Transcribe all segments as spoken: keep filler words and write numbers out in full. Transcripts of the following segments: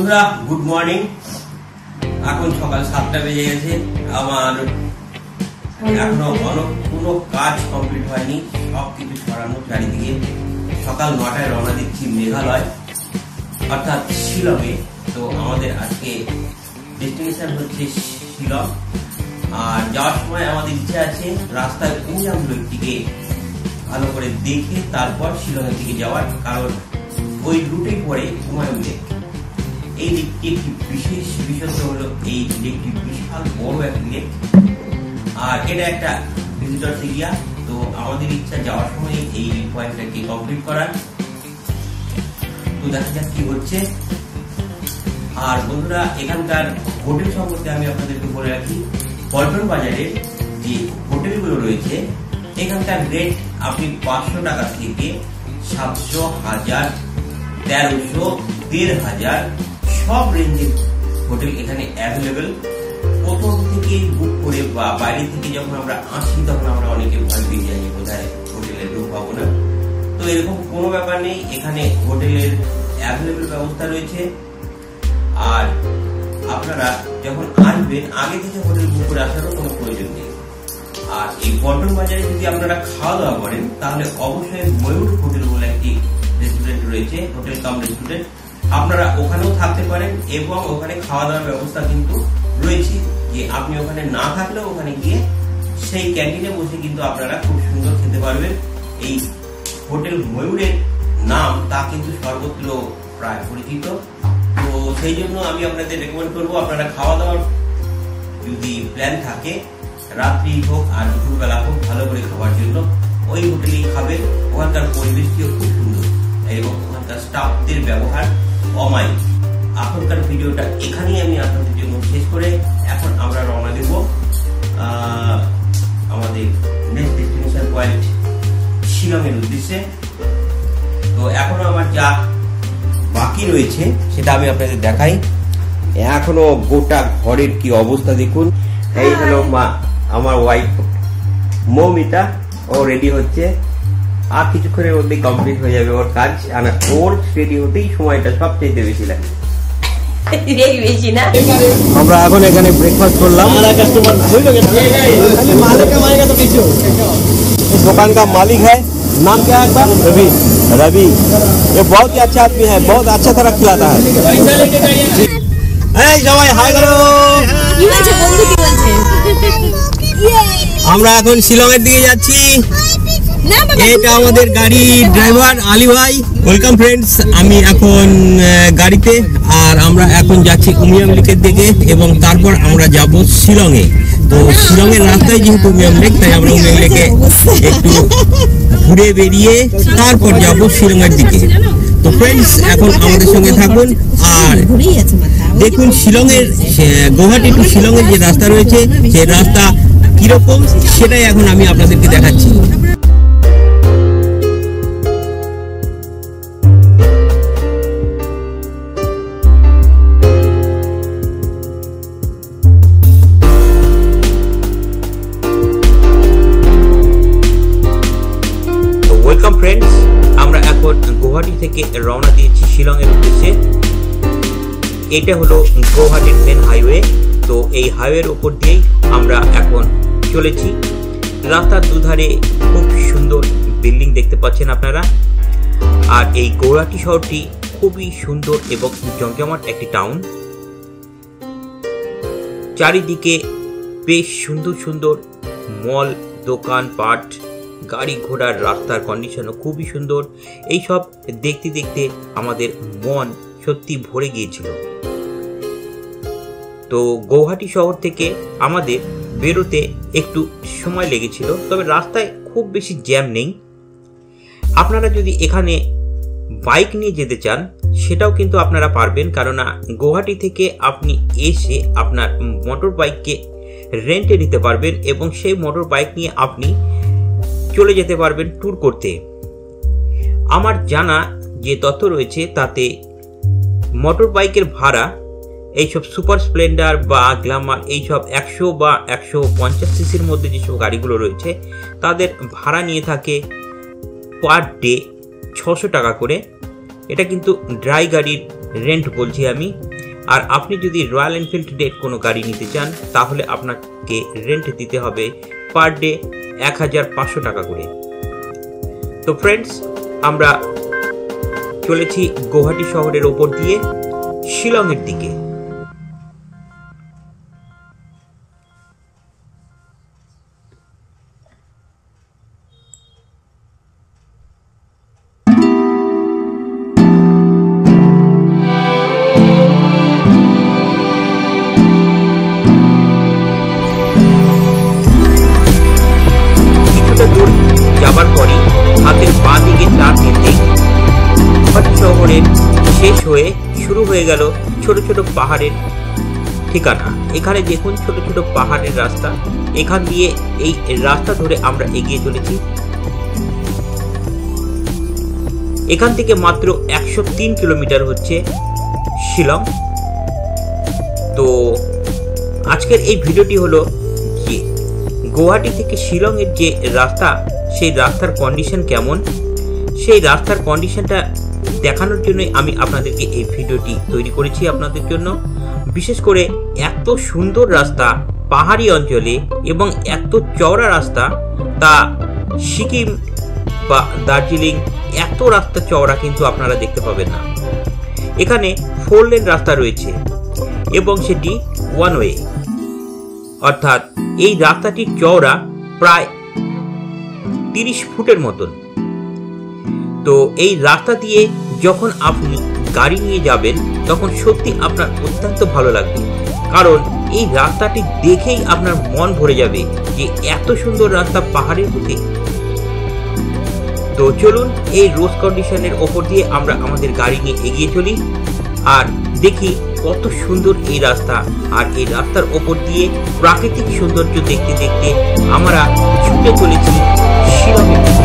বন্ধুরা good morning. এখন সকাল সাতটা বেজে গেছে। আমার এখনো কোনো কাজ কমপ্লিট হয়নি, সবকিছু ছড়ানো চারিদিকে। সকাল নটায় রওনা দিচ্ছি মেঘালয় অর্থাৎ শিলংয়ে। তো আমাদের আজকে ডেস্টিনেশন হচ্ছে শিলং। আর যাওয়ার সময় আমাদের ইচ্ছে আছে রাস্তায় উমিয়াম লেকটিকে ভালো করে দেখে তারপর শিলংয়ের দিকে যাওয়ার, কারণ ওই রুটে পড়ে উমিয়াম লেক। এই লেকটি একটি বিশেষ বিশেষত্ব হলো এই লেকটি বিশাল বড় একটি লেক, আর এটা একটা ভিজিটর এরিয়া। তো আমাদের ইচ্ছা যাওয়ার সময় এই পয়েন্টটাকে কমপ্লিট করার। তো দেখা যাক কি হচ্ছে। আর বন্ধুরা, এখানকার হোটেল সম্পর্কে আমি আপনাদেরকে বলে রাখি। পল্টন বাজারের যে হোটেলগুলো রয়েছে এখানকার রেট আপনি পাঁচশো টাকা থেকে সাতশো, হাজার, তেরোশো, দেড় হাজার সব রেঞ্জের হোটেল এখানে অ্যাভেলেবেল। প্রথম থেকে বুক করে বা বাইরে থেকে যখন আমরা আসি তখন আমরা অনেকে ভয় পেয়ে যাই বোধহয় হোটেলের রুম পাবো না। তো এরকম কোনো ব্যাপার নেই, এখানে হোটেলের অ্যাভেলেবেল ব্যবস্থা রয়েছে। আর আপনারা যখন আসবেন আগে থেকে হোটেল বুক করে আসারও কোনো প্রয়োজন নেই। আর এই পল্টন বাজারে যদি আপনারা খাওয়া দাওয়া করেন তাহলে অবশ্যই ময়ূর হোটেল বলে একটি রেস্টুরেন্ট রয়েছে, হোটেল কাম রেস্টুরেন্ট। আপনারা ওখানেও থাকতে পারেন এবং ওখানে খাওয়া দাওয়ার ব্যবস্থা কিন্তু রয়েছে, যে আপনি ওখানে না থাকলেও ওখানে গিয়ে সেই ক্যান্টিনে বসে কিন্তু আপনারা খুব সুন্দর খেতে পারবেন। এই হোটেল ময়ূরের নাম তা কিন্তু সর্বত্র প্রায় পরিচিত। তো সেই জন্য আমি আপনাদের রেকমেন্ড করবো, আপনারা খাওয়া দাওয়ার যদি প্ল্যান থাকে রাত্রি হোক আর দুপুরবেলা হোক ভালো করে খাওয়ার জন্য ওই হোটেলেই খাবেন। ওখানকার পরিবেশটিও খুব সুন্দর এবং ওখানকার স্টাফদের ব্যবহার অমায়িক। এখনকার ভিডিওটা এখানেই আমি আপনাদের জন্য শেষ করে এখন আমরা রওনা দেব আমাদের নেক্সট ডেস্টিনেশন পয়েন্ট শিলংয়ের উদ্দেশ্যে। তো এখনো আমার যা বাকি রয়েছে সেটা আমি আপনাদের দেখাই। এখনো গোটা ঘরের কি অবস্থা দেখুন। এই হলো মা আমার ওয়াইফ মৌমিতা, ও রেডি হচ্ছে। আর কিছুক্ষণের মধ্যে কমপ্লিট হয়ে যাবে ওর কাজ। আর ওর রেডি হতেই সময়টা সবচেয়ে বেশি লাগে। আমরা এখন এখানে ব্রেকফাस्ट করলাম। दुकान का मालिक है, नाम क्या है आपका? रवि। रवि ये बहुत ही अच्छा आदमी है, बहुत अच्छा तरह खिलाता है। সবাই হাই করো। আমরা এখন শিলং এর দিকে যাচ্ছি। এটা আমাদের গাড়ি ড্রাইভার আলী ভাই। ওয়েলকাম ফ্রেন্ডস, আমি এখন গাড়িতে আর আমরা এখন যাচ্ছি উমিয়াম লেকের দিকে এবং তারপর আমরা যাব শিলংয়ে। তো শিলংয়ের রাস্তায় যেহেতু উমিয়াম লেক, তাই আমরা উমিয়াম লেকে একটু ঘুরে বেরিয়ে তারপর যাব শিলংয়ের দিকে। তো ফ্রেন্ডস, এখন আমাদের সঙ্গে থাকুন আর দেখুন শিলংয়ের গৌহাটি টু শিলংয়ের যে রাস্তা রয়েছে সেই রাস্তা কিরকম সেটাই এখন আমি আপনাদেরকে দেখাচ্ছি। ওয়েলকাম ফ্রেন্ডস, আমরা এখন গৌহাটি থেকে রওনা দিয়েছি শিলংয়ের উদ্দেশ্যে। এটা হলো গৌহাটির মেন হাইওয়ে। তো এই হাইওয়ের উপর দিয়েই আমরা এখন চলেছি। রাস্তার দুধারে খুব সুন্দর বিল্ডিং দেখতে পাচ্ছেন আপনারা। আর এই গৌহাটি শহরটি খুবই সুন্দর এবং জমজমাট একটি টাউন। চারিদিকে বেশ সুন্দর সুন্দর মল, দোকান পাট, গাড়ি ঘোড়ার রাস্তার কন্ডিশনও খুবই সুন্দর। এইসব দেখতে দেখতে আমাদের মন সত্যি ভরে গিয়েছিল। তো গৌহাটি শহর থেকে আমাদের বেরোতে একটু সময় লেগেছিল, তবে রাস্তায় খুব বেশি জ্যাম নেই। আপনারা যদি এখানে বাইক নিয়ে যেতে চান সেটাও কিন্তু আপনারা পারবেন, কেননা গৌহাটি থেকে আপনি এসে আপনার মোটর বাইককে রেন্টে নিতে পারবেন এবং সেই মোটর বাইক নিয়ে আপনি চলে যেতে পারবেন ট্যুর করতে। আমার জানা যে তথ্য রয়েছে তাতে মোটর বাইকের ভাড়া এইসব সুপার স্প্লেন্ডার বা গ্ল্যামার, এইসব একশো বা একশো পঞ্চাশ সিসির মধ্যে যেসব গাড়িগুলো রয়েছে তাদের ভাড়া নিয়ে থাকে পার ডে ছশো টাকা করে। এটা কিন্তু ড্রাই গাড়ির রেন্ট বলছি আমি। আর আপনি যদি রয়্যাল এনফিল্ডের কোনো গাড়ি নিতে চান তাহলে আপনাকে রেন্ট দিতে হবে পার ডে এক হাজার পাঁচশো টাকা করে। তো ফ্রেন্ডস, আমরা চলেছি গুয়াহাটি শহরের ওপর দিয়ে শিলংয়ের দিকে। যাবার পরই হাতের বাঁ দিকে ডান দিকে শহরের শেষ হয়ে শুরু হয়ে গেল ছোট ছোট পাহাড়ের ঠিকানা। এখানে দেখুন ছোট ছোট পাহাড়ের রাস্তা, এখান দিয়ে এই রাস্তা ধরে আমরা এগিয়ে চলেছি। এখান থেকে মাত্র একশো তিন কিলোমিটার হচ্ছে শিলং। তো আজকের এই ভিডিওটি হলো যে গুয়াহাটি থেকে শিলং এর যে রাস্তা, সেই রাস্তার কন্ডিশন কেমন, সেই রাস্তার কন্ডিশনটা দেখানোর জন্যই আমি আপনাদেরকে এই ভিডিওটি তৈরি করেছি আপনাদের জন্য। বিশেষ করে এত সুন্দর রাস্তা পাহাড়ি অঞ্চলে এবং এত চওড়া রাস্তা, তা সিকিম বা দার্জিলিং এত রাস্তা চওড়া কিন্তু আপনারা দেখতে পাবেন না। এখানে ফোর লেন রাস্তা রয়েছে এবং সেটি ওয়ান ওয়ে, অর্থাৎ এই রাস্তাটির চওড়া প্রায় তিরিশ ফুটের মতন। তো এই রাস্তা দিয়ে যখন আপনি গাড়ি নিয়ে যাবেন তখন সত্যি আপনার অত্যন্ত ভালো লাগবে, কারণ এই রাস্তাটি দেখেই আপনার মন ভরে যাবে যে এত সুন্দর রাস্তা পাহাড়ের বুকে। তো চলুন এই রোড কন্ডিশনের ওপর দিয়ে আমরা আমাদের গাড়ি নিয়ে এগিয়ে চলি আর দেখি কত সুন্দর এই রাস্তা। আর এই রাস্তার ওপর দিয়ে প্রাকৃতিক সৌন্দর্য দেখতে দেখতে আমরা ছুটে চলেছি শিলংয়ের দিকে।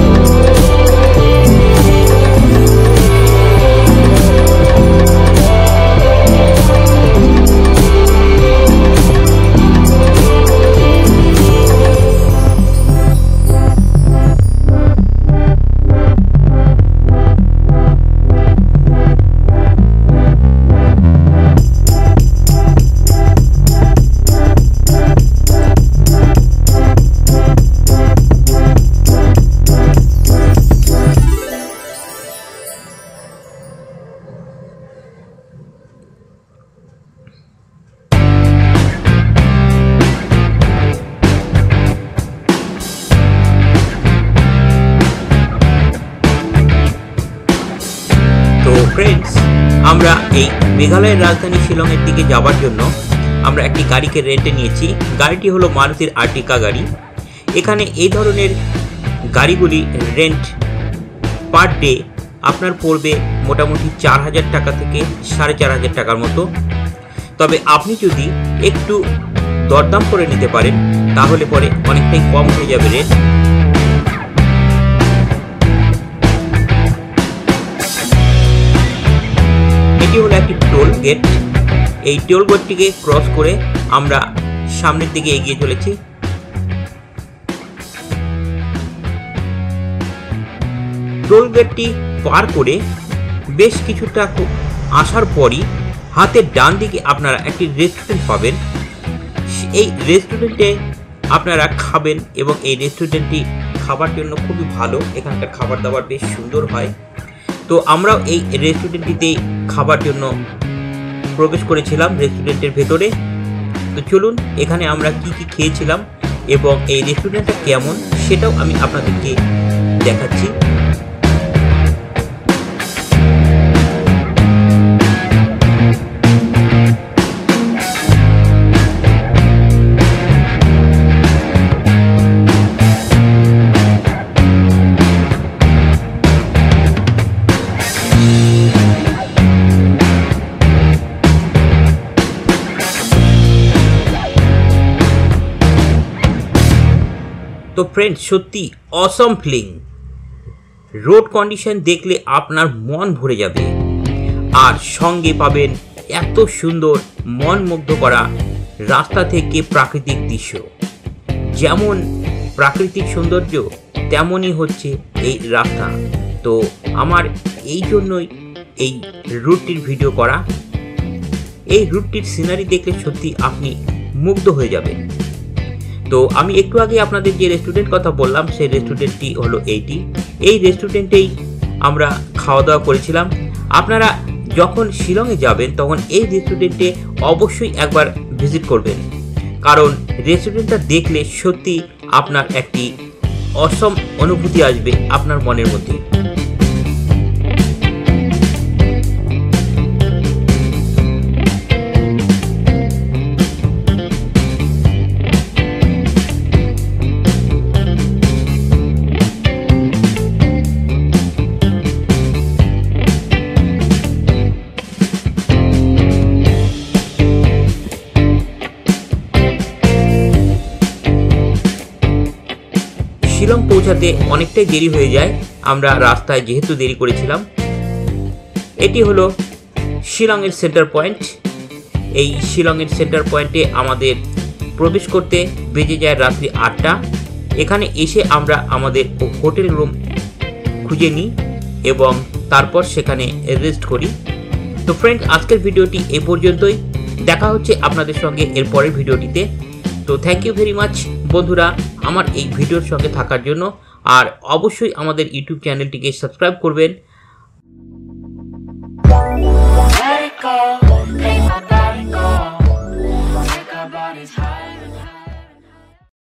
ফ্রেন্ডস, আমরা এই মেঘালয়ের রাজধানী শিলংয়ের দিকে যাবার জন্য আমরা একটি গাড়িকে রেন্টে নিয়েছি। গাড়িটি হলো মারুতির আর্টিকা গাড়ি। এখানে এই ধরনের গাড়িগুলি রেন্ট পার ডে আপনার পড়বে মোটামুটি চার হাজার টাকা থেকে সাড়ে চার হাজার টাকার মতো। তবে আপনি যদি একটু দরদাম করে নিতে পারেন তাহলে পরে অনেকটাই কম হয়ে যাবে রেট। এটি হলো একটি টোল গেট। এই টোল গেটটিকে ক্রস করে আমরা সামনের দিকে এগিয়ে চলেছি। টোল গেটটি পার করে বেশ কিছুটা আসার পরই হাতের ডান দিকে আপনারা একটি রেস্টুরেন্ট পাবেন। এই রেস্টুরেন্টে আপনারা খাবেন এবং এই রেস্টুরেন্টটি খাবার জন্য খুবই ভালো। এখানকার খাবার দাবার বেশ সুন্দর হয়। তো আমরাও এই রেস্টুরেন্টটিতে খাবার জন্য প্রবেশ করেছিলাম রেস্টুরেন্টের ভেতরে। তো চলুন এখানে আমরা কি কি খেয়েছিলাম এবং এই রেস্টুরেন্টটা কেমন সেটাও আমি আপনাদেরকে দেখাচ্ছি। তো ফ্রেন্ডস, সত্যি অসম ফিলিং। রোড কন্ডিশন দেখলে আপনার মন ভরে যাবে আর সঙ্গে পাবেন এত সুন্দর মন মুগ্ধ করা রাস্তা থেকে প্রাকৃতিক দৃশ্য। যেমন প্রাকৃতিক সৌন্দর্য তেমনই হচ্ছে এই রাস্তা। তো আমার এই জন্যই এই রুটটির ভিডিও করা। এই রুটটির সিনারি দেখলে সত্যি আপনি মুগ্ধ হয়ে যাবেন। তো আমি একটু আগে আপনাদের যে রেস্টুরেন্ট কথা বললাম সেই রেস্টুরেন্টটি হলো এইটি। এই রেস্টুরেন্টেই আমরা খাওয়া দাওয়া করেছিলাম। আপনারা যখন শিলংয়ে যাবেন তখন এই রেস্টুরেন্টে অবশ্যই একবার ভিজিট করবেন, কারণ রেস্টুরেন্টটা দেখলে সত্যি আপনার একটি অসম অনুভূতি আসবে আপনার মনের মধ্যে। শিলং পৌঁছাতে অনেকটাই দেরি হয়ে যায়, আমরা রাস্তায় যেহেতু দেরি করেছিলাম। এটি হলো শিলংয়ের সেন্টার পয়েন্ট। এই শিলংয়ের সেন্টার পয়েন্টে আমাদের প্রবেশ করতে বেজে যায় রাত্রি আটটা। এখানে এসে আমরা আমাদের হোটেল রুম খুঁজে নিই এবং তারপর সেখানে রেস্ট করি। তো ফ্রেন্ড, আজকের ভিডিওটি এই পর্যন্তই। দেখা হচ্ছে আপনাদের সঙ্গে এর পরের ভিডিওটিতে। তো থ্যাংক ইউ ভেরি মাচ বন্ধুরা আমার এই ভিডিওর সঙ্গে থাকার জন্য, আর অবশ্যই আমাদের ইউটিউব চ্যানেলটিকে সাবস্ক্রাইব করবেন।